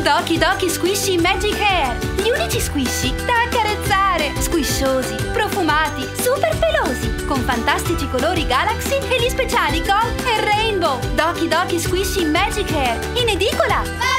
Doki Doki Squishy Magic Hair, gli unici squishy da accarezzare, squisciosi, profumati, super pelosi, con fantastici colori Galaxy e gli speciali Gold e Rainbow. Doki Doki Squishy Magic Hair, in edicola!